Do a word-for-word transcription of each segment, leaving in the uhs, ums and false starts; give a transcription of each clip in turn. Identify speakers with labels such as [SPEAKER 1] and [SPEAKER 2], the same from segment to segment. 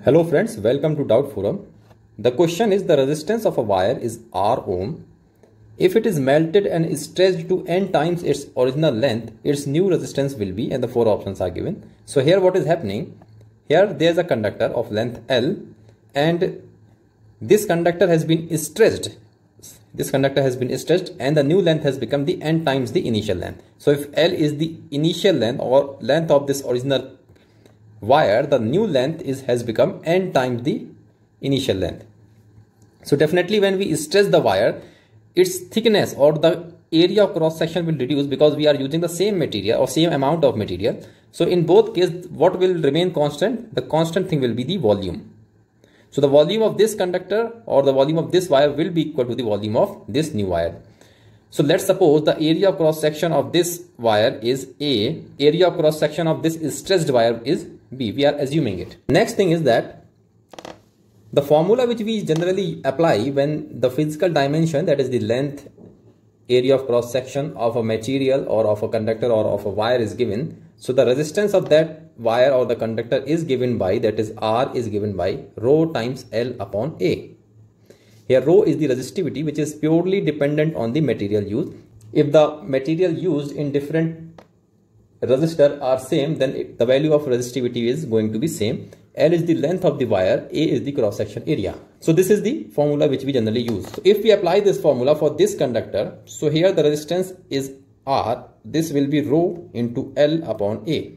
[SPEAKER 1] Hello friends, welcome to Doubt Forum. The question is, the resistance of a wire is R ohm. If it is melted and stretched to n times its original length, its new resistance will be, and the four options are given. So here what is happening? Here there is a conductor of length L and this conductor has been stretched. This conductor has been stretched and the new length has become the n times the initial length. So if L is the initial length or length of this original wire, the new length is has become n times the initial length. So definitely when we stretch the wire, its thickness or the area of cross section will reduce because we are using the same material or same amount of material. So in both cases, what will remain constant? The constant thing will be the volume. So the volume of this conductor or the volume of this wire will be equal to the volume of this new wire. So let's suppose the area of cross section of this wire is A, area of cross section of this stretched wire is B. We are assuming it. Next thing is that the formula which we generally apply when the physical dimension, that is the length, area of cross section of a material or of a conductor or of a wire is given. So the resistance of that wire or the conductor is given by, that is R is given by rho times L upon A. Here rho is the resistivity which is purely dependent on the material used. If the material used in different resistor are same, then it, the value of resistivity is going to be same. L is the length of the wire, A is the cross section area. So this is the formula which we generally use. So if we apply this formula for this conductor, so here the resistance is R, this will be rho into L upon A.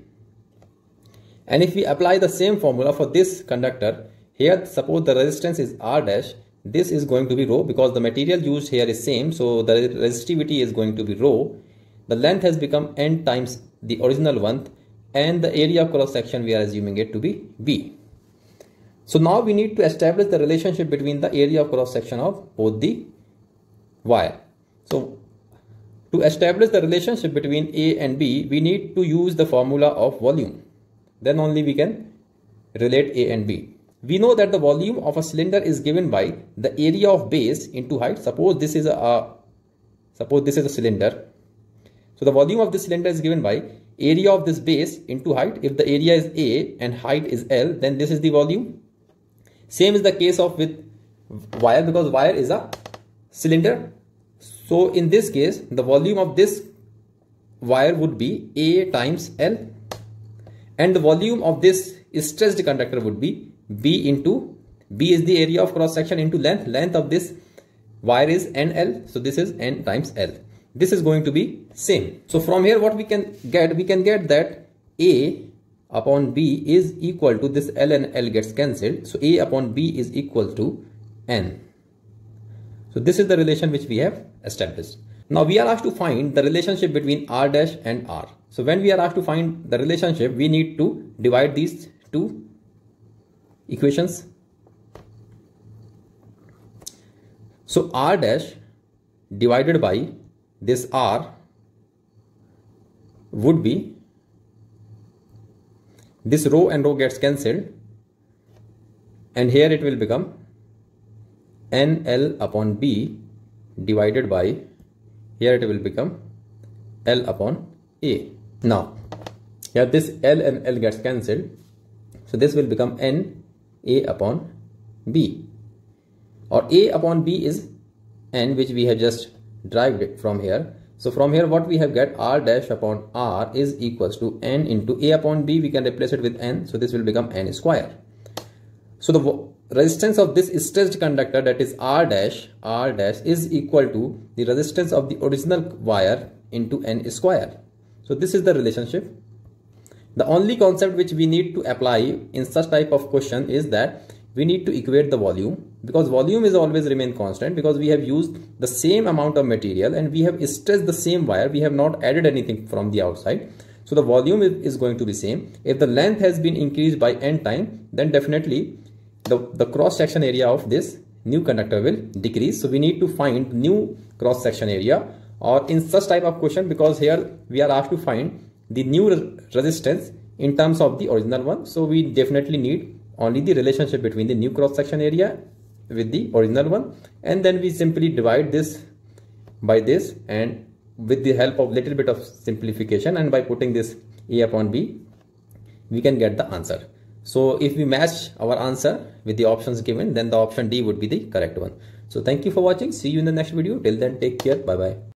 [SPEAKER 1] And if we apply the same formula for this conductor, here suppose the resistance is R dash, this is going to be rho because the material used here is same, so the resistivity is going to be rho. The length has become n times the original one and the area of cross section we are assuming it to be B. So now we need to establish the relationship between the area of cross section of both the wire. So to establish the relationship between A and B, we need to use the formula of volume. Then only we can relate A and B. We know that the volume of a cylinder is given by the area of base into height. Suppose this is a, a suppose this is a cylinder. So the volume of this cylinder is given by area of this base into height. If the area is A and height is L, then this is the volume. Same is the case of with wire because wire is a cylinder. So in this case, the volume of this wire would be A times L and the volume of this stretched conductor would be B into, B is the area of cross section into length. Length of this wire is N L. So this is N times L. This is going to be same. So from here what we can get, we can get that A upon B is equal to this L and L gets cancelled. So A upon B is equal to N. So this is the relation which we have established. Now we are asked to find the relationship between R dash and R. So when we are asked to find the relationship, we need to divide these two equations. So R dash divided by this R would be, this rho and rho gets cancelled and here it will become N L upon B divided by, here it will become L upon A. Now here this L and L gets cancelled, so this will become N A upon B, or A upon B is N, which we have just derived it from here. So from here what we have got, R dash upon R is equals to N into A upon B. We can replace it with N, so this will become N square. So the resistance of this stretched conductor, that is R dash, R dash is equal to the resistance of the original wire into N square. So this is the relationship. The only concept which we need to apply in such type of question is that we need to equate the volume, because volume is always remain constant because we have used the same amount of material and we have stretched the same wire. We have not added anything from the outside. So the volume is going to be same. If the length has been increased by n time, then definitely the, the cross section area of this new conductor will decrease. So we need to find new cross section area, or in such type of question, because here we are asked to find the new resistance in terms of the original one. So we definitely need only the relationship between the new cross section area with the original one, and then we simply divide this by this, and with the help of little bit of simplification and by putting this A upon B, we can get the answer. So if we match our answer with the options given, then the option D would be the correct one. So thank you for watching. See you in the next video. Till then, take care. Bye bye.